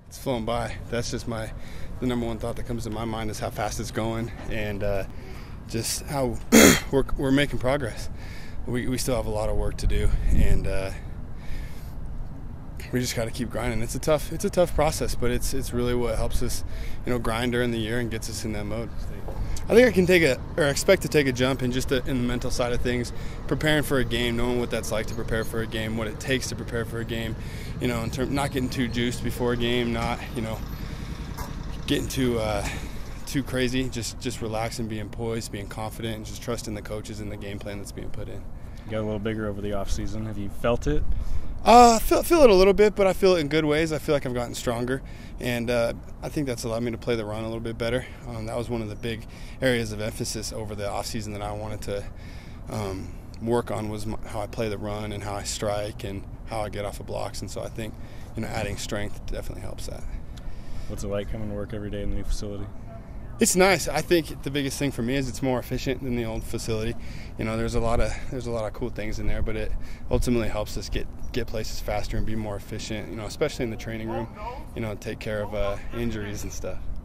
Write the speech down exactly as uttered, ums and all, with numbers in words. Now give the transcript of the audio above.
it's flown by. That's just my the number one thought that comes to my mind is how fast it's going, and uh, just how we're we're making progress. We we still have a lot of work to do, and uh, we just got to keep grinding. It's a tough it's a tough process, but it's it's really what helps us, you know, grind during the year and gets us in that mode. I think I can take a or expect to take a jump in just the, in the mental side of things, preparing for a game, knowing what that's like to prepare for a game, what it takes to prepare for a game. You know, in terms not getting too juiced before a game, not you know getting too uh, too crazy, just just relaxing, being poised, being confident, and just trusting the coaches and the game plan that's being put in. You got a little bigger over the off season. Have you felt it? Uh, I feel, feel it a little bit, but I feel it in good ways. I feel like I've gotten stronger, and uh, I think that's allowed me to play the run a little bit better. Um, that was one of the big areas of emphasis over the offseason that I wanted to um, work on was my, how I play the run and how I strike and how I get off of blocks. And so I think, you know, adding strength definitely helps that. What's it like coming to work every day in the new facility? It's nice. I think the biggest thing for me is it's more efficient than the old facility. You know, there's a lot of there's a lot of cool things in there, but it ultimately helps us get get places faster and be more efficient. You know, especially in the training room. You know, take care of uh, injuries and stuff.